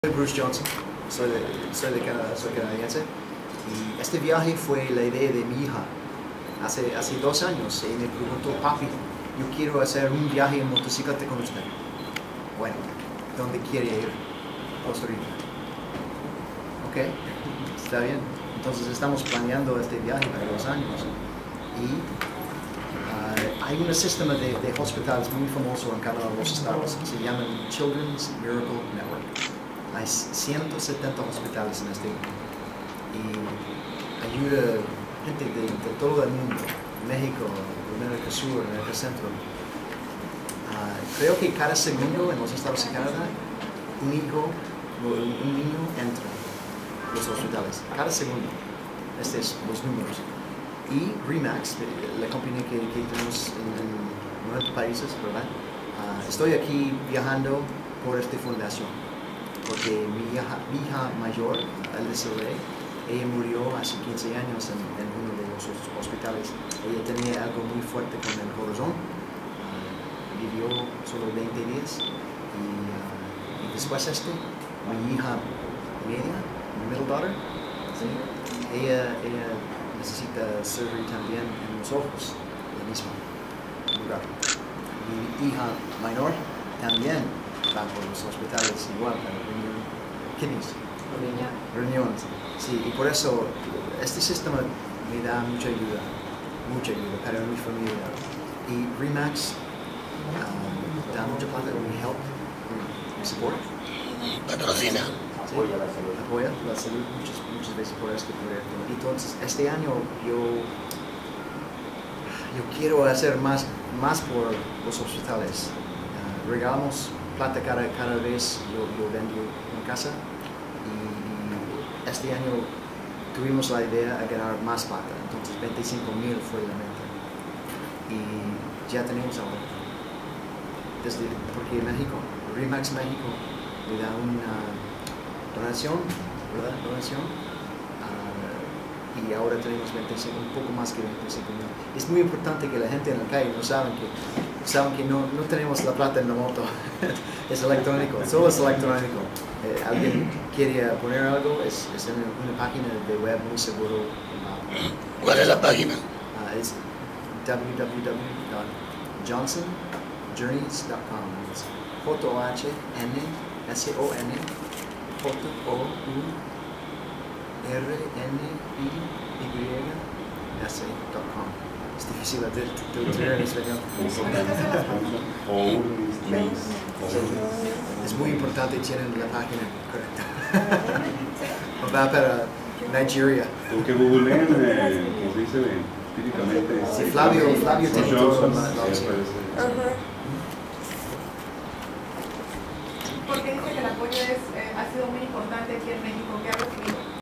Soy Bruce Johnson, soy canadiense, y este viaje fue la idea de mi hija hace 2 años. Y me preguntó: papi, yo quiero hacer un viaje en motocicleta con usted. Bueno, ¿dónde quiere ir? Costa Rica. Ok, está bien. Entonces estamos planeando este viaje para 2 años. Y hay un sistema de hospitales muy famoso en cada uno de los estados. Se llama Children's Miracle Network. Hay 170 hospitales en este mundo y ayuda gente de todo el mundo, México, América Sur, América Centro. Creo que cada segundo en los estados de Canadá un niño entra a los hospitales, cada segundo. Estos son los números. Y RE/MAX, la compañía que tenemos en 90 países, ¿verdad? Estoy aquí viajando por esta fundación. Porque mi hija mayor, Alicia Ray, ella murió hace 15 años en uno de los hospitales. Ella tenía algo muy fuerte con el corazón, vivió solo 20 días y después mi hija media, mi middle daughter, ¿sí? ella necesita surgery también en los ojos, en el mismo lugar. Mi hija menor también va por los hospitales igual, para riñones. Sí, y por eso este sistema me da mucha ayuda para mi familia. Y RE/MAX da mucha plata, we help, we support. Patrocina. Sí, apoya la salud muchas veces por este proyecto. Entonces, este año yo quiero hacer más por los hospitales. Regalamos plata cada vez yo vendo una casa, y este año tuvimos la idea de ganar más plata, entonces 25,000 fue la meta y ya tenemos ahora, porque México, RE/MAX México le da una donación, ¿verdad? Y ahora tenemos un poco más que 25,000. Es muy importante que la gente en la calle no saben que no tenemos la plata en la moto. Es electrónico, solo es electrónico. Alguien quiere poner algo, es en una página de web muy seguro. ¿Cuál es la página? Es www.johnsonjourneys.com. JOHNSONRNIYS.com. Es difícil de tener en español. Es muy importante tener la página correcta. Va para Nigeria. O que googleen, como se dice típicamente. Sí, Flavio tiene todo. Porque dice que el apoyo ha sido muy importante aquí en México. ¿Qué ha recibido?